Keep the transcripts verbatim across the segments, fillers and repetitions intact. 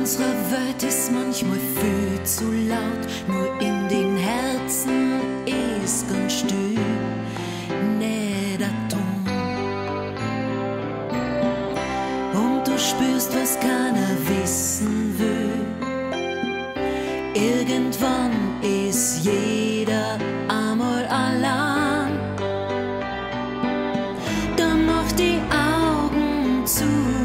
Unsere Welt ist manchmal viel zu laut, nur in den Herzen ist ganz still, nicht ein Ton. Und du spürst, was keiner wissen will. Irgendwann ist jeder einmal allein. Dann mach die Augen zu,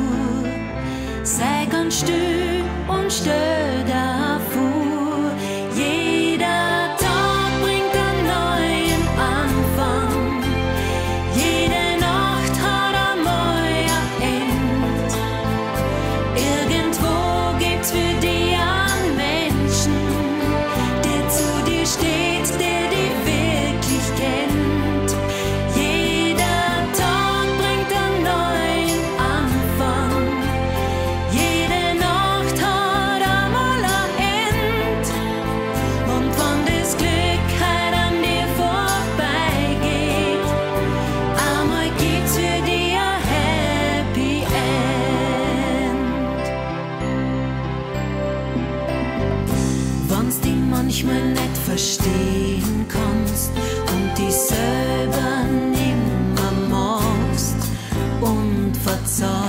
sei ganz still und stell dir vor, jeder Tag bringt einen neuen Anfang, jede Nacht hat einmal ein End. Irgendwo gibt's für dich einen Menschen, der zu dir steht, der dich wirklich kennt. Jeder Tag bringt einen neuen Anfang, jede Nacht hat einmal ein End. Und wenn das Glück halt an dir vorbeigeht, einmal gibt's für dich ein Happy End. Wenn's dich manchmal nicht verstehen kannst und dich selber nimmer magst und verzeihst,